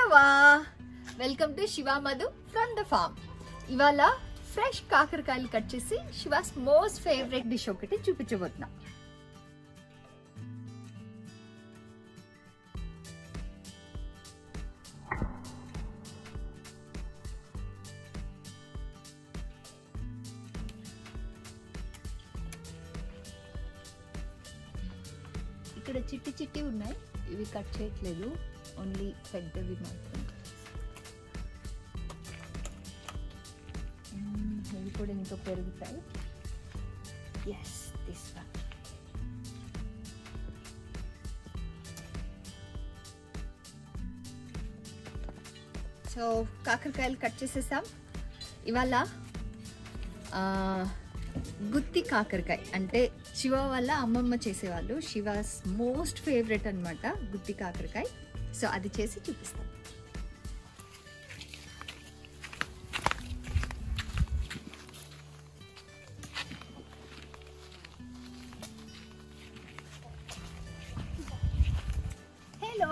హలోవా welcome to Shiva Madhu from the farm. ఇవాళ fresh కాకరకాయలు cut చేసి శివాస్ మోస్ట్ ఫేవరెట్ డిష్ ఒకటి చూపించబోతున్నా. ఇక్కడ చిట్టి చిట్టి ఉన్నాయి, ఇవి కట్ చేయట్లేదు, ఓన్లీ పెద్దవి మాత్రం. ఇవి కూడా ఇంకా పెరుగుతాయి. Yes, this one. సో కాకరకాయలు కట్ చేసేసాం. ఇవాళ గుత్తి కాకరకాయ అంటే శివ వాళ్ళ అమ్మమ్మ చేసేవాళ్ళు. శివాస్ మోస్ట్ ఫేవరెట్ అనమాట గుత్తి కాకరకాయ. సో అది చేసి చూపిస్తాం. హలో.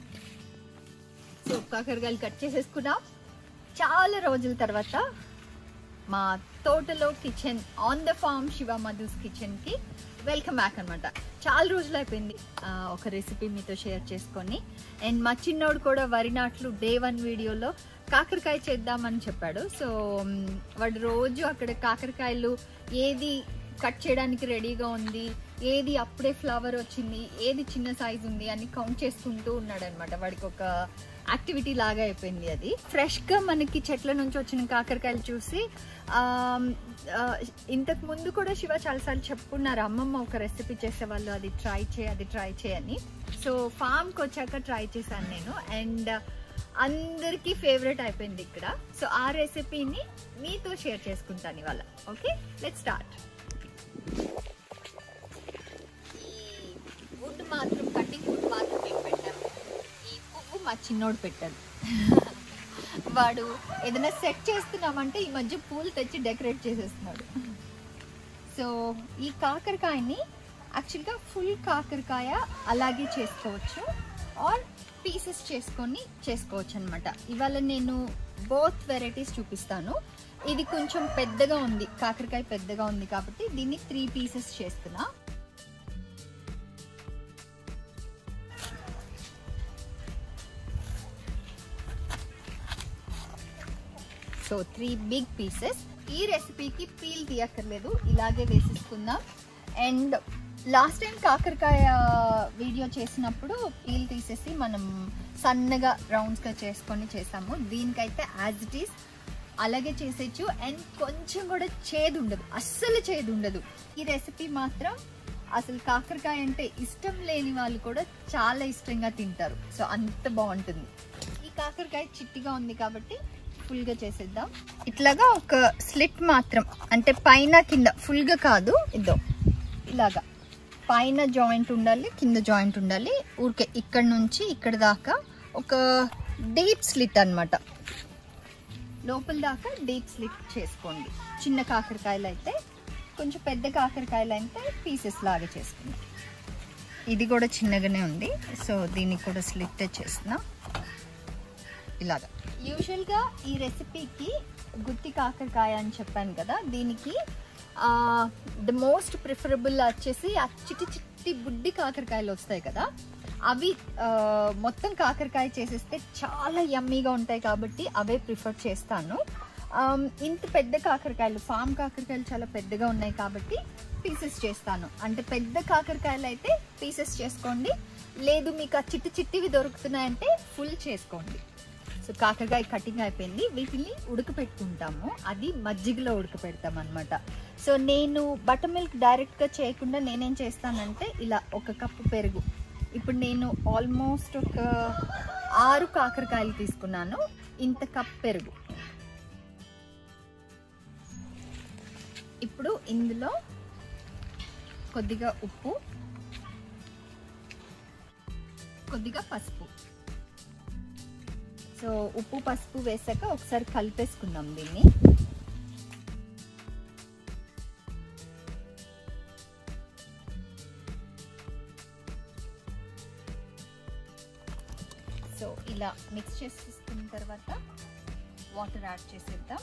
సో కాకరకాయలు కట్ చేసేసుకున్నాం. చాలా రోజుల తర్వాత మా తోటలో kitchen on the farm Shiva Madhu's kitchen కి వెల్కమ్ బ్యాక్ అనమాట. చాలా రోజులు అయిపోయింది ఒక రెసిపీ మీతో షేర్ చేసుకొని. అండ్ మా చిన్నోడు కూడా వరి నాట్లు డే 1 వీడియోలో కాకరకాయ చేద్దామని చెప్పాడు. సో వాడు రోజు అక్కడ కాకరకాయలు ఏది కట్ చేయడానికి రెడీగా ఉంది, ఏది అప్పుడే ఫ్లవర్ వచ్చింది, ఏది చిన్న సైజ్ ఉంది అని కౌంట్ చేసుకుంటూ ఉన్నాడు అనమాట. వాడికి ఒక యాక్టివిటీ లాగా అయిపోయింది అది. ఫ్రెష్గా మనకి చెట్ల నుంచి వచ్చిన కాకరకాయలు చూసి ఇంతకు ముందు కూడా శివ చాలాసార్లు చెప్పుకున్నారు, అమ్మమ్మ ఒక రెసిపీ చేసేవాళ్ళు, అది ట్రై చేయని. సో ఫామ్కి వచ్చాక ట్రై చేశాను నేను, అండ్ అందరికీ ఫేవరెట్ అయిపోయింది ఇక్కడ. సో ఆ రెసిపీని మీతో షేర్ చేసుకుంటాను ఇవాళ. Okay, let's start. ఈ వుడ్ మాత్రం, కటింగ్ వుడ్ మాత్రం మేము పెట్టాము. ఈ పువ్వు మా చిన్నోడు పెట్టాడు. వాడు ఏదైనా సెట్ చేస్తున్నామంటే ఈ మధ్య పూలు తెచ్చి డెకరేట్ చేసేస్తున్నాడు. సో ఈ కాకరకాయని యాక్చువల్గా ఫుల్ కాకరకాయ అలాగే చేసుకోవచ్చు, ఆర్ పీసెస్ చేసుకోవచ్చు అనమాట. ఇవాళ నేను బోత్ వెరైటీస్ చూపిస్తాను. ఇది కొంచెం పెద్దగా ఉంది, కాకరకాయ పెద్దగా ఉంది కాబట్టి దీన్ని 3 పీసెస్ చేస్తున్నా. So 3 big pieces. ఈ రెసిపీకి పీల్ తీయక్కర్లేదు, ఇలాగే వేసేసుకుందాం. అండ్ లాస్ట్ టైం కాకరకాయ వీడియో చేసినప్పుడు పీల్ తీసేసి మనం సన్నగా రౌండ్స్గా చేసాము. దీనికైతే యాజ్ ఇట్ ఈస్ అలాగే చేసేయచ్చు. అండ్ కొంచెం కూడా చేదు ఉండదు, అస్సలు చేదు ఉండదు. ఈ రెసిపీ మాత్రం అసలు కాకరకాయ అంటే ఇష్టం లేని వాళ్ళు కూడా చాలా ఇష్టంగా తింటారు. సో అంత బాగుంటుంది. ఈ కాకరకాయ చిట్టిగా ఉంది కాబట్టి ఫుల్గా చేసేద్దాం. ఇట్లాగా ఒక స్లిట్ మాత్రం, అంటే పైన కింద, ఫుల్గా కాదు, ఇదో ఇలాగా పైన జాయింట్ ఉండాలి, కింద జాయింట్ ఉండాలి. ఊరికే ఇక్కడ నుంచి ఇక్కడ దాకా ఒక డీప్ స్లిట్ అనమాట. లోపల దాకా డీప్ స్లిట్ చేసుకోండి. చిన్న కాకరకాయలు అయితే, కొంచెం పెద్ద కాకరకాయలు అయితే పీసెస్ లాగా చేసుకుందాం. ఇది కూడా చిన్నగానే ఉంది, సో దీన్ని కూడా స్లిట్ చేస్తున్నా ఇలాగా. యూజువల్గా ఈ రెసిపీకి గుత్తి కాకరకాయ అని చెప్పాను కదా, దీనికి ద మోస్ట్ ప్రిఫరబుల్ వచ్చేసి ఆ చిట్టి చిట్టి బుడ్డి కాకరకాయలు వస్తాయి కదా, అవి మొత్తం కాకరకాయ చేసేస్తే చాలా యమ్మీగా ఉంటాయి కాబట్టి అవే ప్రిఫర్ చేస్తాను. ఇంత పెద్ద కాకరకాయలు, ఫామ్ కాకరకాయలు చాలా పెద్దగా ఉన్నాయి కాబట్టి పీసెస్ చేస్తాను. అంటే పెద్ద కాకరకాయలు అయితే పీసెస్ చేసుకోండి, లేదు మీకు ఆ చిట్టి చిట్టివి దొరుకుతున్నాయంటే ఫుల్ చేసుకోండి. సో కాకరకాయ కటింగ్ అయిపోయింది. వీటిని ఉడకపెట్టుకుంటాము, అది మజ్జిగలో ఉడకపెడతాం అనమాట. సో నేను బటర్ మిల్క్ డైరెక్ట్గా చేయకుండా నేనేం చేస్తానంటే ఇలా 1 కప్పు పెరుగు. ఇప్పుడు నేను ఆల్మోస్ట్ ఒక 6 కాకరకాయలు తీసుకున్నాను, ఇంత కప్ పెరుగు. ఇప్పుడు ఇందులో కొద్దిగా ఉప్పు, కొద్దిగా పసుపు. సో ఉప్పు పసుపు వేసాక ఒకసారి కలిపేసుకుందాం దీన్ని. సో సో ఇలా మిక్స్ చేసుకున్న తర్వాత వాటర్ యాడ్ చేసేద్దాం.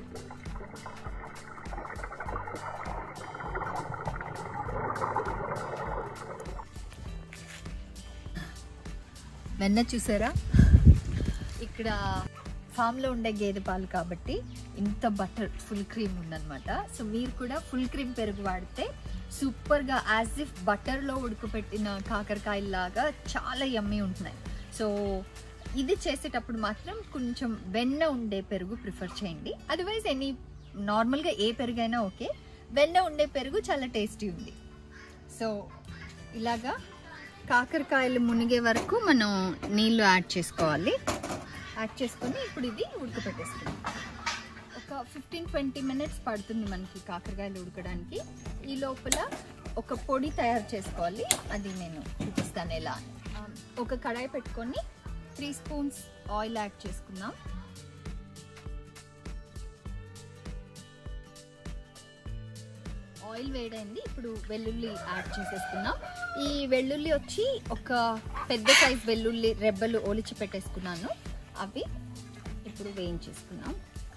వెన్న చూసారా, ఇక్కడ ఫామ్లో ఉండే గేదె పాలు కాబట్టి ఇంత బటర్ ఫుల్ క్రీమ్ ఉందన్నమాట. సో మీరు కూడా ఫుల్ క్రీమ్ పెరుగు వాడితే సూపర్గా యాజ్ ఇఫ్ బటర్లో ఉడకపెట్టిన కాకరకాయలాగా చాలా యమ్మీ ఉంటున్నాయి. సో ఇది చేసేటప్పుడు మాత్రం కొంచెం వెన్న ఉండే పెరుగు ప్రిఫర్ చేయండి. అదర్వైజ్ నార్మల్గా ఏ పెరుగైనా ఓకే, వెన్న ఉండే పెరుగు చాలా టేస్టీ ఉంది. సో ఇలాగా కాకరకాయలు మునిగే వరకు మనం నీళ్ళు యాడ్ చేసుకోవాలి. యాడ్ చేసుకొని ఇప్పుడు ఇది ఉడకపెట్టేసుకుందాం. ఒక 15-20 మినిట్స్ పడుతుంది మనకి కాకరకాయలు ఉడకడానికి. ఈ లోపల ఒక పొడి తయారు చేసుకోవాలి, అది నేను చూపిస్తాను ఎలా. ఒక కడాయి పెట్టుకొని 3 స్పూన్స్ ఆయిల్ యాడ్ చేసుకుందాం. ఆయిల్ వేడైంది, ఇప్పుడు వెల్లుల్లి యాడ్ చేసేసుకున్నాం. ఈ వెల్లుల్లి వచ్చి ఒక పెద్ద సైజ్ వెల్లుల్లి రెబ్బలు ఒలిచి పెట్టేసుకున్నాను, అవి ఇప్పుడు వేయించేసుకున్నాం.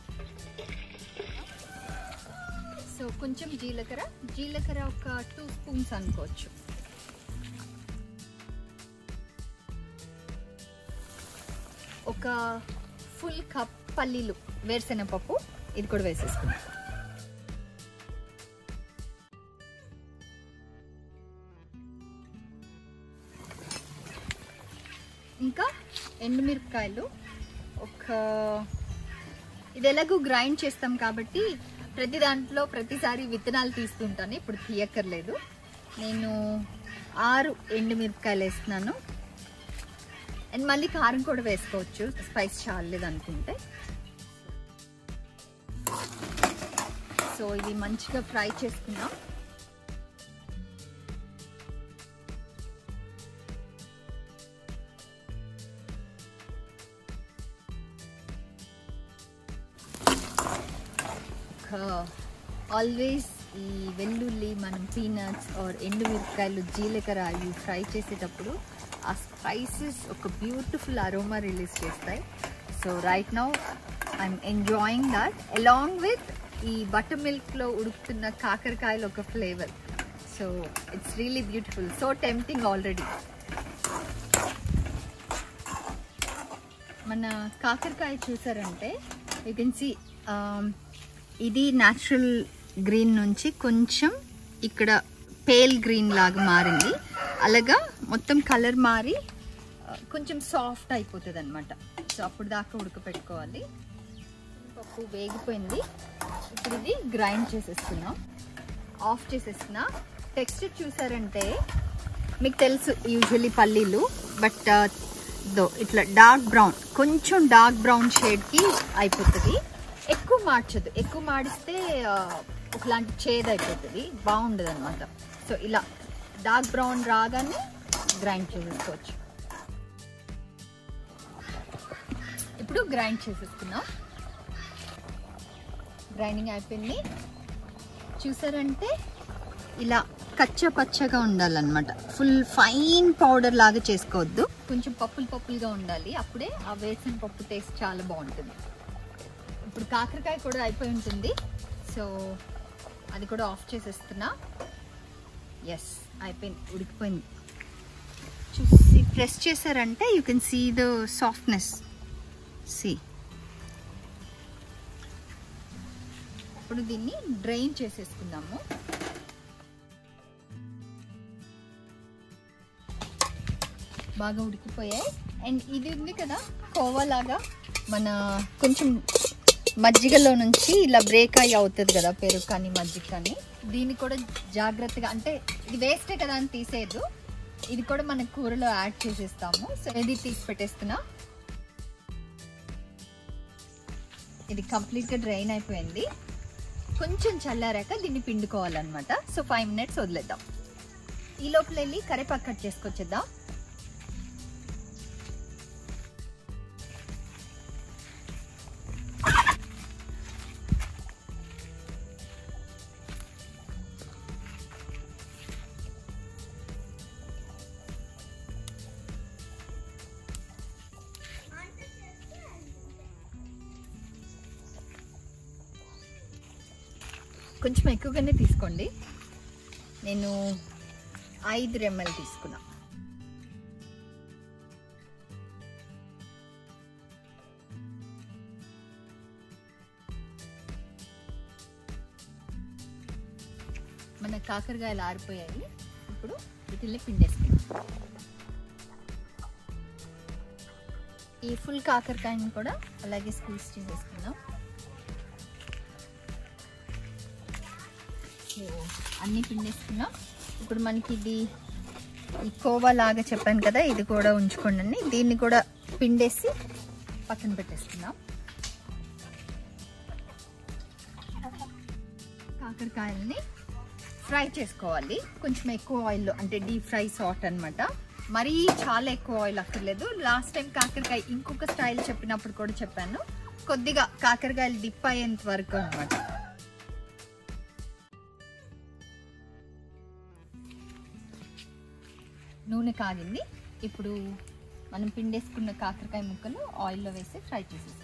సో కొంచెం జీలకర్ర ఒక 2 స్పూన్స్ అనుకోవచ్చు. ఒక ఫుల్ కప్ పల్లీలు, వేరుశెనగపప్పు, ఇది కూడా వేసేసుకున్నాం. ఇంకా ఎండుమిరపకాయలు ఇది ఎలాగో గ్రైండ్ చేస్తాం కాబట్టి ప్రతి దాంట్లో ప్రతిసారి విత్తనాలు తీస్తుంటాను, ఇప్పుడు తీయక్కర్లేదు. నేను 6 ఎండుమిరపకాయలు వేస్తున్నాను. అండ్ మళ్ళీ కారం కూడా వేసుకోవచ్చు, స్పైస్ చాలేదు అనుకుంటే. సో ఇది మంచిగా ఫ్రై చేసుకుందాం. ఆల్వేస్ ఈ వెల్లుల్లి, మనం పీనట్స్ ఆర్ ఎండుమిరపకాయలు, జీలకర్ర ఇవి ఫ్రై చేసేటప్పుడు ఆ స్పైసెస్ ఒక బ్యూటిఫుల్ అరోమా రిలీజ్ చేస్తాయి. So right now I'm enjoying that along with ఈ బటర్ మిల్క్లో ఉడుకుతున్న కాకరకాయలు ఒక flavour. So it's really beautiful, so tempting already. మన కాకరకాయ చూసారంటే యూ కెన్ సీ ఇది న్యాచురల్ గ్రీన్ నుంచి కొంచెం ఇక్కడ పేల్ గ్రీన్ లాగా మారింది. అలాగా మొత్తం కలర్ మారి కొంచెం సాఫ్ట్ అయిపోతుంది అనమాట. సో అప్పుడు దాకా ఉడకపెట్టుకోవాలి. పప్పు వేగిపోయింది, ఇప్పుడు ఇది గ్రైండ్ చేసేస్తున్నాం. ఆఫ్ చేసేస్తున్నా. టెక్స్చర్ చూసారంటే మీకు తెలుసు యూజువల్లీ పల్లీలు, బట్ ఇట్లా డార్క్ బ్రౌన్, కొంచెం డార్క్ బ్రౌన్ షేడ్కి అయిపోతుంది. ఎక్కువ మార్చదు, ఎక్కువ మాడిస్తే ఒకలాంటి చేదు అయిపోతుంది, బాగుండదు అనమాట. సో ఇలా డార్క్ బ్రౌన్ రాగానే గ్రైండ్ చేసేసుకోవచ్చు. ఇప్పుడు గ్రైండ్ చేసేసుకున్నాం. గ్రైండింగ్ అయిపోయింది. చూసారంటే ఇలా కచ్చా పచ్చగా ఉండాలన్నమాట, ఫుల్ ఫైన్ పౌడర్ లాగా చేసుకోవద్దు, కొంచెం పప్పులుగా ఉండాలి. అప్పుడే ఆ వేసిన పప్పు టేస్ట్ చాలా బాగుంటుంది. ఇప్పుడు కాకరకాయ కూడా అయిపోయి ఉంటుంది, సో అది కూడా ఆఫ్ చేసేస్తున్నా. ఎస్, అయిపోయింది, ఉడికిపోయింది. చూసి ప్రెస్ చేశారంటే you can see the softness. See, ఇప్పుడు దీన్ని డ్రైన్ చేసేసుకుందాము. బాగా ఉడికిపోయాయి. అండ్ ఇది ఉంది కదా కోవాలాగా, మన కొంచెం మజ్జిగలో నుంచి ఇలా బ్రేక్ అయ్యి అవుతుంది కదా పెరుగు కానీ మజ్జిగ కానీ, దీన్ని కూడా జాగ్రత్తగా, అంటే ఇది వేస్టే కదా అని తీసేయద్దు, ఇది కూడా మన కూరలో యాడ్ చేసేస్తాము. సో ఇది తీసి పెట్టేస్తున్నా. ఇది కంప్లీట్గా డ్రైన్ అయిపోయింది. కొంచెం చల్లారాక దీన్ని పిండుకోవాలన్నమాట. సో 5 మినిట్స్ వదిలేద్దాం. ఈ లోపల వెళ్ళి కరివేపాకు కట్ చేసుకొచ్చేద్దాం. కొంచెం ఎక్కువగానే తీసుకోండి. నేను 5 రెమ్మలు తీసుకున్నా. మన కాకరకాయలు ఆరిపోయాయి. ఇప్పుడు వీటిని పిండేసుకుందాం. ఈ ఫుల్ కాకరకాయని కూడా అలాగే స్క్వీజ్ చేసేసుకుందాం. సో అన్నీ పిండేసుకున్నాం. ఇప్పుడు మనకి ఇది ఈ కోవా లాగా చెప్పాను కదా, ఇది కూడా ఉంచుకోండి. దీన్ని కూడా పిండేసి పక్కన పెట్టేసుకుందాం. కాకరకాయలని ఫ్రై చేసుకోవాలి కొంచెం ఎక్కువ ఆయిల్లో, అంటే డీప్ ఫ్రై సాట్ అనమాట. మరీ చాలా ఎక్కువ ఆయిల్ అక్కర్లేదు. లాస్ట్ టైం కాకరకాయ ఇంకొక స్టైల్ చెప్పినప్పుడు కూడా చెప్పాను, కొద్దిగా కాకరకాయలు డిప్ అయ్యేంత వరకు అనమాట. నూనె కాగింది. ఇప్పుడు మనం పిండేసుకున్న కాకరకాయ ముక్కలు ఆయిల్లో వేసి ఫ్రై చేసేసుకుందాం.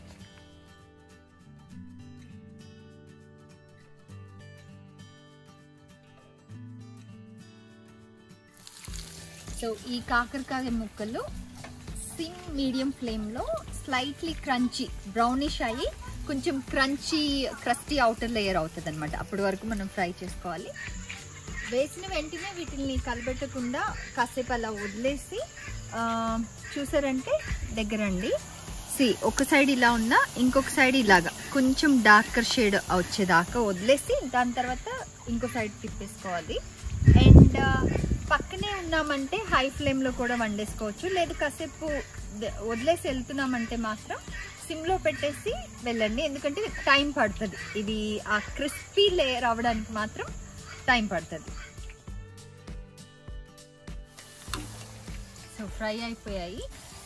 సో ఈ కాకరకాయ ముక్కలు సిమ్ మీడియం ఫ్లేమ్లో స్లైట్లీ క్రంచీ బ్రౌనిష్ అయ్యి కొంచెం క్రంచీ క్రస్టీ అవుటర్ లేయర్ అవుతుంది అనమాట. అప్పటి వరకు మనం ఫ్రై చేసుకోవాలి. వేసిన వెంటనే వీటిని కలబెట్టకుండా కాసేపు అలా వదిలేసి చూసారంటే దగ్గరండి. ఒక సైడ్ ఇలా ఉన్నా ఇంకొక సైడ్ ఇలాగా కొంచెం డార్కర్ షేడ్ వచ్చేదాకా వదిలేసి దాని తర్వాత ఇంకో సైడ్ తిప్పేసుకోవాలి. అండ్ పక్కనే ఉన్నామంటే హై ఫ్లేమ్లో కూడా వండేసుకోవచ్చు. లేదు కాసేపు వదిలేసి వెళ్తున్నామంటే మాత్రం సిమ్లో పెట్టేసి వెళ్ళండి, ఎందుకంటే టైం పడుతుంది. ఇది ఆ క్రిస్పీ లేయర్ అవ్వడానికి మాత్రం టైం పడుతుంది. సో ఫ్రై అయిపోయాయి.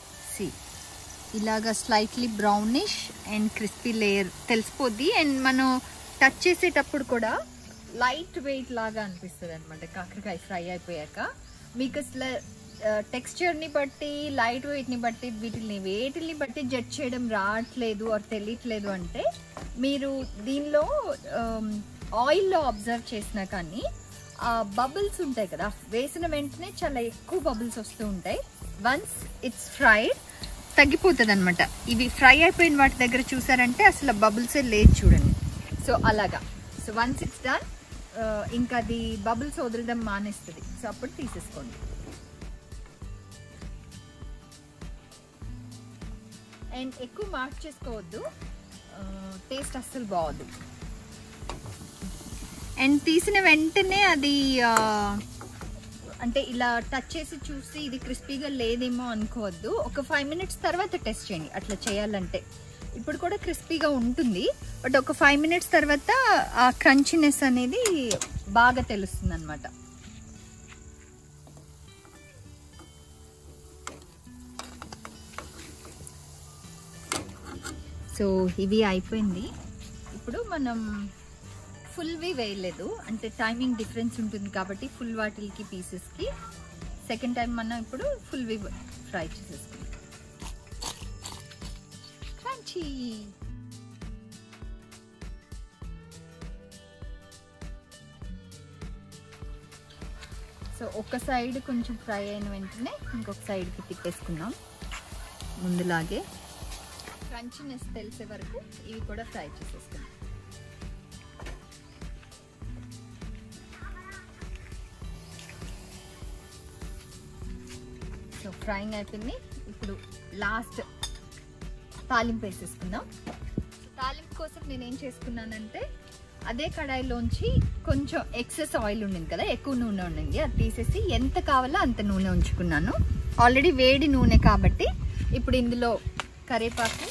ఇలాగా slightly brownish and crispy layer తెలిసిపోద్ది. అండ్ మనం టచ్ చేసేటప్పుడు కూడా లైట్ వెయిట్ లాగా అనిపిస్తుంది అనమాట కాకరకాయ ఫ్రై అయిపోయాక. మీకు అసలు టెక్స్చర్ని బట్టి లైట్ వెయిట్ని బట్టి వేటిని బట్టి జడ్జ్ చేయడం రావట్లేదు ఆర్ తెలియట్లేదు అంటే మీరు దీనిలో ఆయిల్లో అబ్జర్వ్ చేసినా కానీ బబుల్స్ ఉంటాయి కదా, వేసిన వెంటనే చాలా ఎక్కువ బబుల్స్ వస్తూ ఉంటాయి. వన్స్ ఇట్స్ ఫ్రైడ్ తగ్గిపోతుంది అనమాట. ఇవి ఫ్రై అయిపోయిన వాటి దగ్గర చూసారంటే అసలు బబుల్సే లేదు చూడండి. సో అలాగా. సో వన్స్ ఇట్స్ డన్ ఇంకా అది బబుల్స్ వదలడం మానేస్తుంది. సో అప్పుడు తీసేసుకోండి. అండ్ ఎక్కువ మార్చేసుకోవద్దు, టేస్ట్ అస్సలు బాగోదు. అండ్ తీసిన వెంటనే అది అంటే ఇలా టచ్ చేసి చూసి ఇది క్రిస్పీగా లేదేమో అనుకోవద్దు. ఒక 5 minutes తర్వాత టెస్ట్ చేయండి అట్లా చేయాలంటే. ఇప్పుడు కూడా క్రిస్పీగా ఉంటుంది, బట్ ఒక 5 minutes తర్వాత ఆ క్రంచీనెస్ అనేది బాగా తెలుస్తుంది అనమాట. సో ఇవి అయిపోయింది. ఇప్పుడు మనం ఫుల్వి వేయలేదు, అంటే టైమింగ్ డిఫరెన్స్ ఉంటుంది కాబట్టి ఫుల్ వాటిల్కి పీసెస్కి. సెకండ్ టైం మనం ఇప్పుడు ఫుల్వి ఫ్రై చేసేసుకుంటాం. క్రంచీ. సో ఒక సైడ్ కొంచెం ఫ్రై అయిన వెంటనే ఇంకొక సైడ్కి తిప్పేసుకుందాం. ముందులాగే క్రంచీనెస్ తెలిసే వరకు ఇవి కూడా ఫ్రై చేసేసుకుందాం. సో ఫ్రైయింగ్ అయిపోయింది. ఇప్పుడు లాస్ట్ తాలింపు వేసేసుకుందాం. తాలింపు కోసం నేను ఏం చేసుకున్నానంటే అదే కడాయిలోంచి కొంచెం ఎక్సెస్ ఆయిల్ ఉండింది కదా, ఎక్కువ నూనె ఉండింది, అది తీసేసి ఎంత కావాలో అంత నూనె ఉంచుకున్నాను. ఆల్రెడీ వేడి నూనె కాబట్టి ఇప్పుడు ఇందులో కరివేపాకు,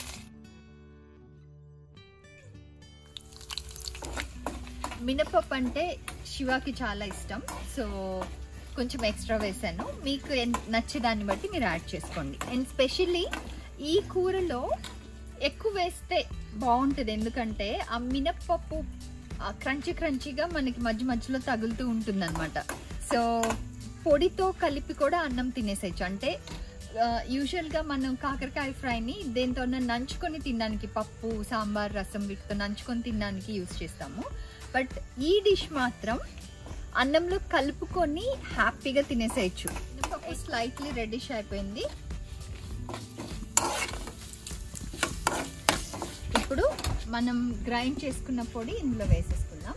మినపప్పు అంటే శివాకి చాలా ఇష్టం, సో కొంచెం ఎక్స్ట్రా వేసాను. మీకు నచ్చేదాన్ని బట్టి మీరు యాడ్ చేసుకోండి. అండ్ స్పెషల్లీ ఈ కూరలో ఎక్కువ వేస్తే బాగుంటుంది, ఎందుకంటే ఆ మినప్పప్పు క్రంచీగా మనకి మధ్య మధ్యలో తగులుతూ ఉంటుంది అనమాట. సో పొడితో కలిపి కూడా అన్నం తినేసేయచ్చు. అంటే యూజువల్గా మనం కాకరకాయ ఫ్రైని దేంతో నంచుకొని తినడానికి, పప్పు, సాంబార్, రసం వీటితో నంచుకొని తినడానికి యూజ్ చేస్తాము. బట్ ఈ డిష్ మాత్రం అన్నంలో కలుపుకొని హ్యాపీగా తినేసేయచ్చు. స్లైట్లీ రెడ్డిష్ అయిపోయింది. ఇప్పుడు మనం గ్రైండ్ చేసుకున్న పొడి ఇందులో వేసేసుకుందాం.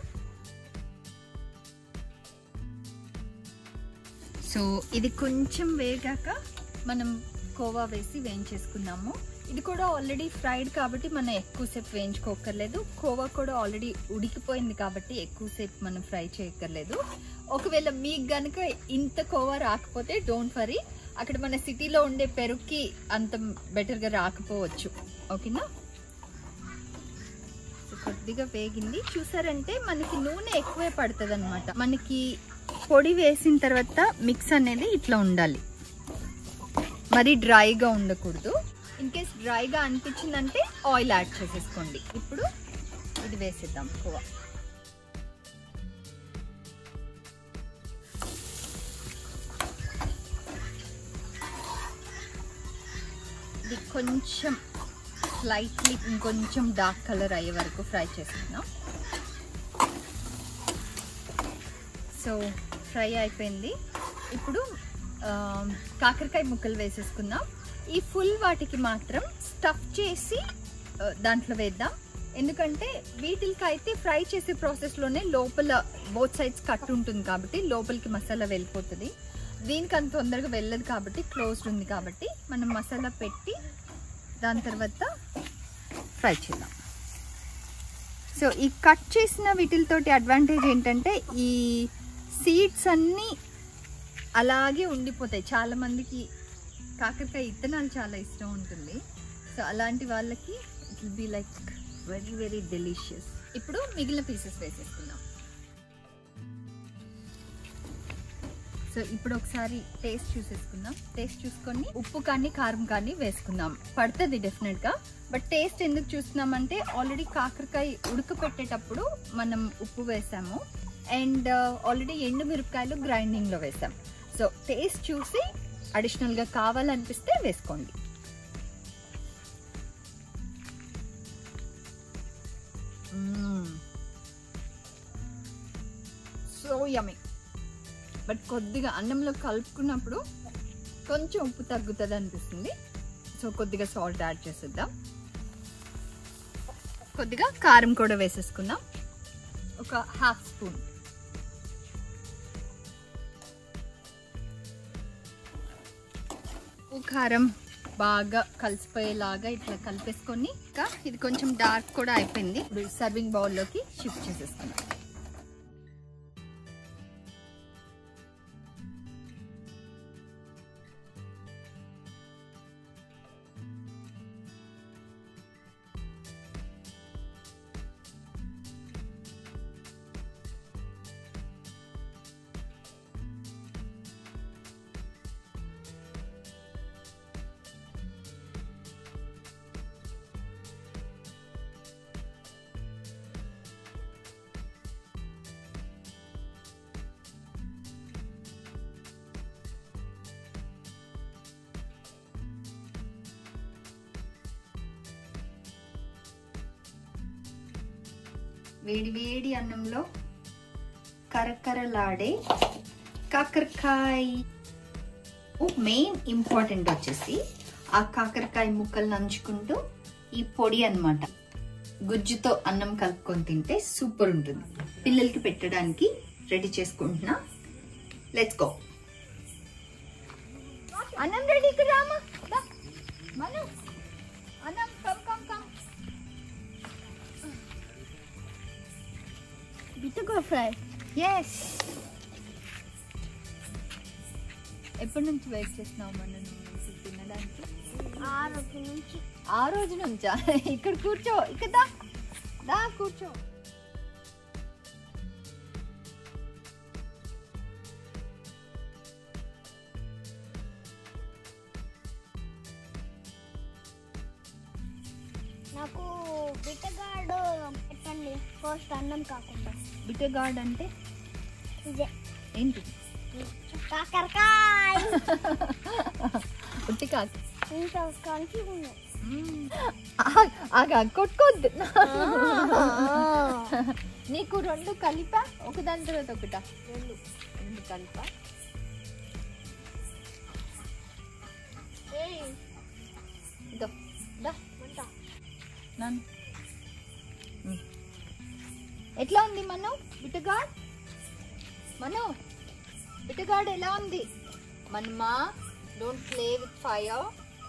సో ఇది కొంచెం వేగాక మనం కోవా వేసి వేయించేసుకుందాము. ఇది కూడా ఆల్రెడీ ఫ్రైడ్ కాబట్టి మనం ఎక్కువసేపు వేయించుకోకర్లేదు. కోవా కూడా ఆల్రెడీ ఉడికిపోయింది కాబట్టి ఎక్కువసేపు మనం ఫ్రై చేయక్కర్లేదు. ఒకవేళ మీకు గనుక ఇంత కోవా రాకపోతే డోంట్ వరీ, అక్కడ మన సిటీలో ఉండే పెరుగుకి అంత బెటర్గా రాకపోవచ్చు. ఓకేనా? కొద్దిగా వేగింది. చూసారంటే మనకి నూనె ఎక్కువే పడుతుంది అనమాట. మనకి పొడి వేసిన తర్వాత మిక్స్ అనేది ఇట్లా ఉండాలి, మరి డ్రైగా ఉండకూడదు. ఇన్ కేస్ డ్రైగా అనిపించిందంటే ఆయిల్ యాడ్ చేసేసుకోండి. ఇప్పుడు ఇది వేసేద్దాం కోవా. ఇది కొంచెం స్లైట్లీ ఇంకొంచెం డార్క్ కలర్ అయ్యే వరకు ఫ్రై చేసుకుందాం. సో ఫ్రై అయిపోయింది. ఇప్పుడు కాకరకాయ ముక్కలు వేసేసుకుందాం. ఈ ఫుల్ వాటికి మాత్రం స్టఫ్ చేసి దాంట్లో వేద్దాం. ఎందుకంటే వీటికి అయితే ఫ్రై చేసే ప్రాసెస్లోనే లోపల బోత్ సైడ్స్ కట్ ఉంటుంది కాబట్టి లోపలికి మసాలా వెళ్ళిపోతుంది. దీనికి అంత తొందరగా వెళ్ళదు కాబట్టి క్లోజ్డ్ ఉంది కాబట్టి మనం మసాలా పెట్టి దాని తర్వాత ఫ్రై చేద్దాం. సో ఈ కట్ చేసిన వీటితోటి అడ్వాంటేజ్ ఏంటంటే ఈ సీడ్స్ అన్నీ అలాగే ఉండిపోతాయి. చాలామందికి కాకరకాయ ఇత్తనాలు చాలా ఇష్టం ఉంటుంది. సో అలాంటి వాళ్ళకి it will be like very very delicious. ఇప్పుడు మిగిలిన పీసెస్ వేసేసుకుందాం. సో ఇప్పుడు ఒకసారి టేస్ట్ చూసేసుకుందాం. టేస్ట్ చూసుకొని ఉప్పు కానీ కారం కానీ వేసుకుందాం. పడుతుంది డెఫినెట్గా. బట్ టేస్ట్ ఎందుకు చూస్తున్నామంటే ఆల్రెడీ కాకరకాయ ఉడకపెట్టేటప్పుడు మనం ఉప్పు వేసాము అండ్ ఆల్రెడీ ఎండు మిరపకాయలు గ్రైండింగ్లో వేసాం. సో టేస్ట్ చూసి అడిషనల్గా కావాలనిపిస్తే వేసుకోండి. So yummy. బట్ కొద్దిగా అన్నంలో కలుపుకున్నప్పుడు కొంచెం ఉప్పు తగ్గుతుంది అనిపిస్తుంది. సో కొద్దిగా సాల్ట్ యాడ్ చేసేద్దాం. కొద్దిగా కారం కూడా వేసేసుకుందాం, ఒక హాఫ్ స్పూన్. కారం బాగా కలిసిపోయేలాగా ఇట్లా కలిపేసుకొని ఇంకా ఇది కొంచెం డార్క్ కూడా అయిపోయింది. ఇప్పుడు సర్వింగ్ బౌల్లోకి షిఫ్ట్ చేసేసుకున్నాం. వేడి వేడి అన్నంలో కరకరలాడే కాకరకాయ. మెయిన్ ఇంపార్టెంట్ వచ్చేసి ఆ కాకరకాయ ముక్కలు నంచుకుంటూ ఈ పొడి అన్నమాట. గుజ్జుతో అన్నం కలుపుకొని తింటే సూపర్ ఉంటుంది. పిల్లలకి పెట్టడానికి రెడీ చేసుకుంటున్నా. Let's go. అన్నం రెడీ రామా. మనం అన్నం కమ్ కమ్ కమ్. బిట్టగా ఫ్రై. ఎస్. ఎప్పటి నుంచి వెయిట్ చేస్తున్నావు మనం తినడానికి? ఆ రోజు నుంచా? ఇక్కడ కూర్చో, ఇక్కడ దా కూర్చో. నాకు బిట్టగాడు పెట్టండి ఫస్ట్, అన్నం కాకుండా. బిట్టగాడ్ అంటే ఇదే ఏంటి? కాకరకాయ. ఉట్టి కాక కన్ఫ్యూజ్ కొట్టుకోద్దు. నీకు రెండు కలిపా ఒకదాని తర్వాత ఒకటా? రెండు కలిపా. ఇదో ఎట్లా ఉంది మను? బిట్టగాడ్ ఎలా ఉంది? మనమా డోంట్ ప్లే విత్ ఫైర్.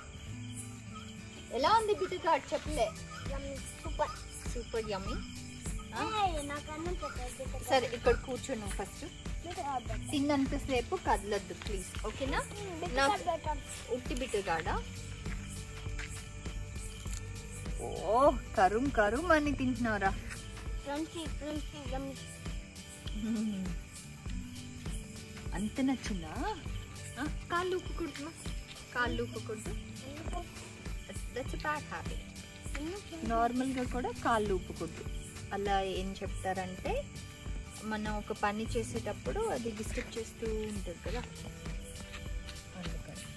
ఎలా ఉంది బిట్టగాడ్? చెప్పలే. Super super yummy. నాకు అన్నం పెట్టాలి. సరే ఇక్కడ కూర్చోను ఫస్ట్. తిన్నంతసేపు కదలద్దు ప్లీజ్, ఓకేనా? ఉట్టి బిట్టగాడా? ఓ కరుం కరుం అని తింటున్నారా? అంత నచ్చిందా? కాళ్ళు ఊపుకూడదు, కాళ్ళు ఊపుకూడదు. That's bad habit. నార్మల్గా కూడా కాళ్ళు ఊపుకూడదు. అలా ఏం చెప్తారంటే మనం ఒక పని చేసేటప్పుడు అది డిస్టర్బ్ చేస్తూ ఉంటుంది కదా, అందుకని.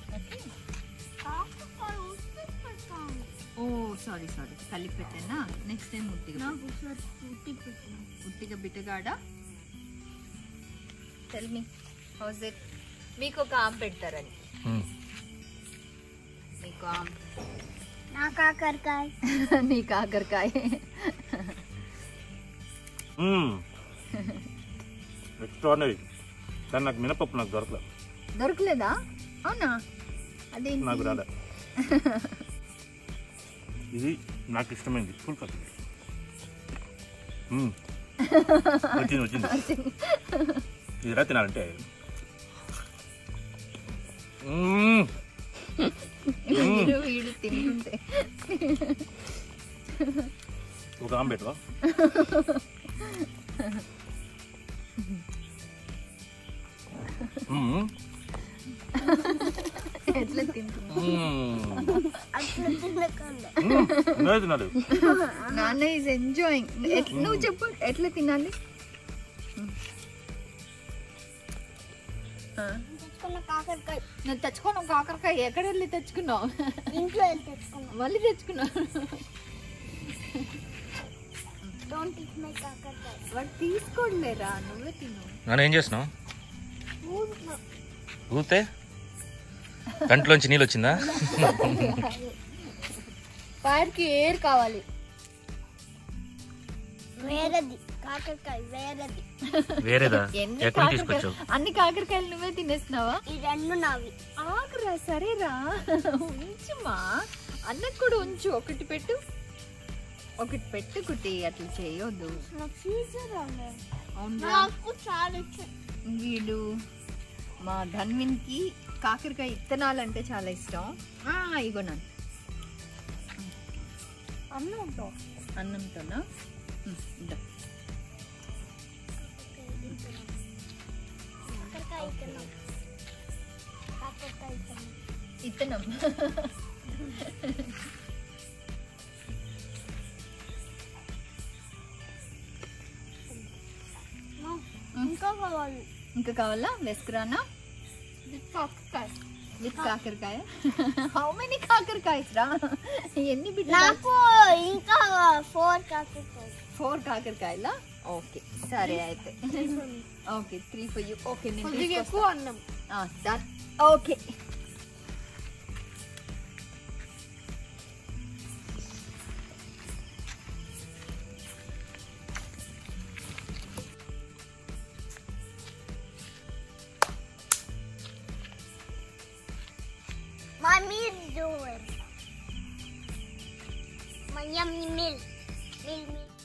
ఓ సారీ కలిపి పెట్టానా? నెక్స్ట్ టైం ఉట్టిగా బిట్టగాడా? Tell me how's it. మీకు ఒక ఆమ్ పెడతారని. మీకు ఆమ్, నా కాకరకాయ. నీ కాకరకాయ. ఎక్స్ట్రాడినరీ. కానీ నాకు మినపప్పు నాకు దొరకలేదా? అవునా? అదే నాకు రాలే. ఇది నాకు ఇష్టమైంది ఫుల్ కప్. వచ్చింది. ఇది ఎలా తినాలంటే వీడు తింటుంటే ఒక ఆంబెట్ ఎట్లా తింటున్నా? నాన్న ఈజ్ ఎంజాయింగ్. నువ్వు చెప్పు ఎట్లా తినాలి? కాకరకాయ నేను తెచ్చుకున్నావు కాకరకాయ. ఎక్కడ వెళ్ళి తెచ్చుకున్నావు? ఇంట్లో వెళ్ళి తెచ్చుకున్నాం. మళ్ళీ తెచ్చుకున్నావు. డోంట్ ఈట్ మై కాకరకాయ. వాడు తీసుకోలేరా, నువ్వే తిను. నన్ను ఏం చేస్తున్నావు? ఊతే కంట్లోంచి నీళ్ళు వచ్చిందా? ఫైర్కి ఎయిర్ కావాలి. వేరేది కాకరకాయ, వేరేదా? ఎన్ని ఎక్కడ కాకరకాయలు? తీసుకొచ్చావు? అన్ని కాకరకాయలు నువ్వే తినేస్తున్నావా? ఈ రెండు నావి. ఆకురా, సరేరా ఉంచుమా. అన్నకు కూడా ఉంచు. ఒకటి పెట్టు కుట్టి. అట్లా చేయొద్దు. అవునా? నాకు చాలా వీడు మా ధన్విన్కి కాకరకాయ ఇత్తనాలు అంటే చాలా ఇష్టం. ఇగో నన్ను అన్నంతోనా? ఇత్తనం. ఇంకా కావాలా? వేసుకురానా? విత్ కాకరకాయ. హౌ మెనీ కాకరకాయస్ రా? ఎన్ని బిడ్డ? నాకు ఇంకా 4 కాకరకాయ. 4 కాకరకాయలా? ఓకే సరే అయితే. Okay 3 for you. ఓకే నేను ఎక్కువ అన్నం. Done. Okay Mommy is doing my yummy meal.